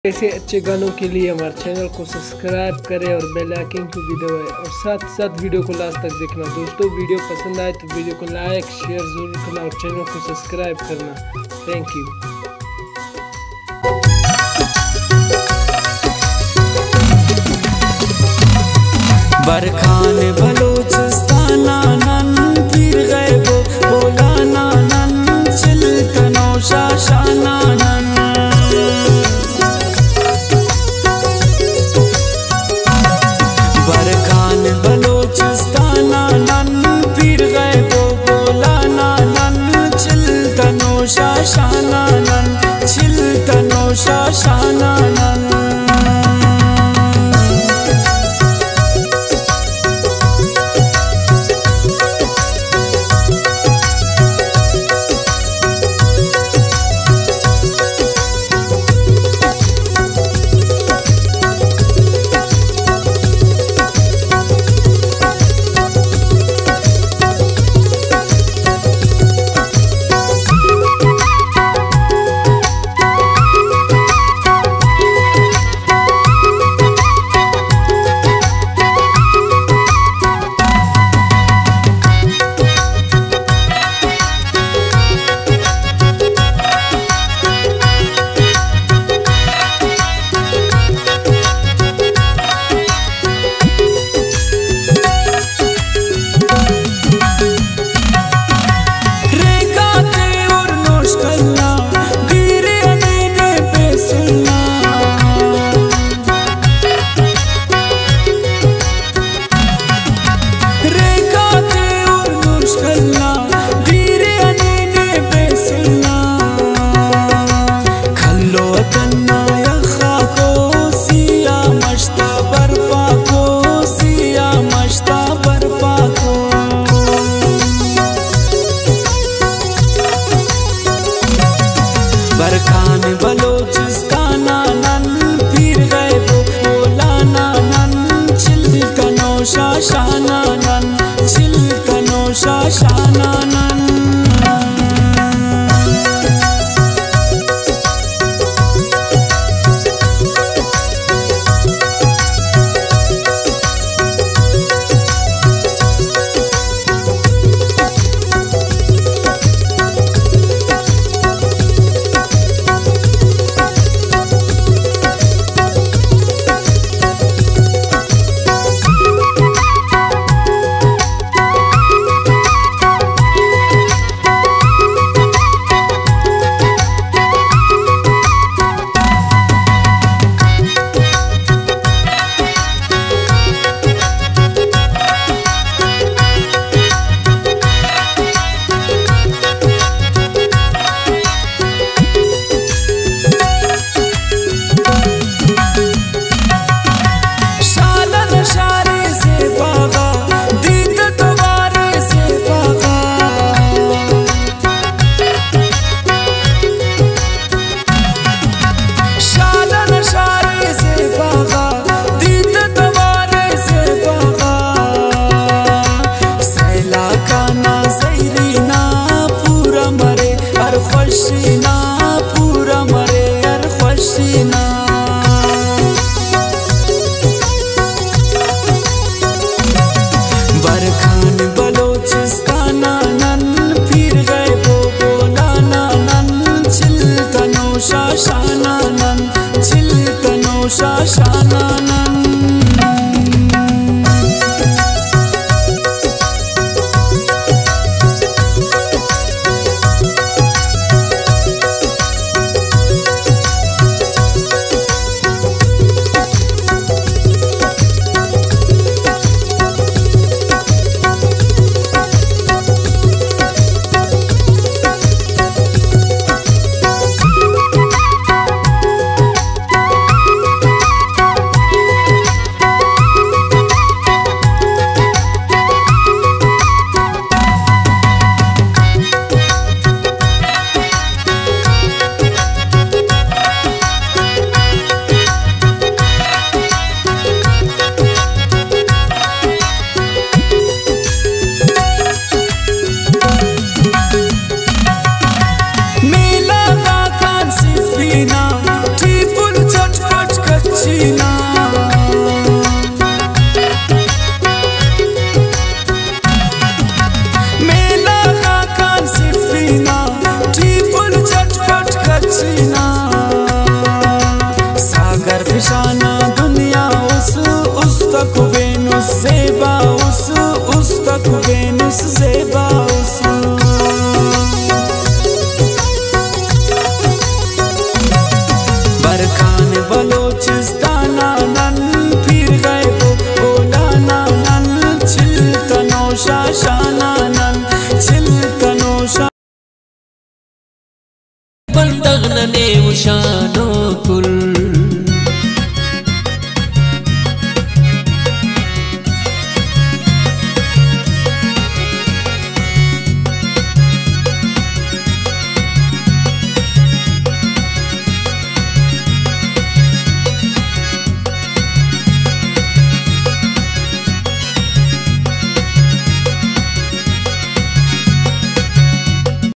ऐसे अच्छे गानों के लिए हमारे चैनल को सब्सक्राइब करें और बेल आइकन को भी दबाएं और साथ साथ वीडियो को लास्ट तक देखना। दोस्तों वीडियो पसंद आए तो वीडियो को लाइक शेयर जरूर करना और चैनल को सब्सक्राइब करना। Thank you. बरखान बलोचिस्तान नन फिर गए बोला नन चिल्तनो शाशाना नन बरखान बलोचिस्तान नन फिर गए बोला नन चिल्तनो शाशाना नन चिल्तनो शाशाना नन बरखान बलोचिस्तान नन फिर गए बोला नन चिल्तनो शाशाना नन चिल्तनो शाशाना नन बरखान बलोचिस्तान नन फिर गए बोला नन चिल्तनो शाशाना नन चिल्तनो शाशाना नन सरफशाना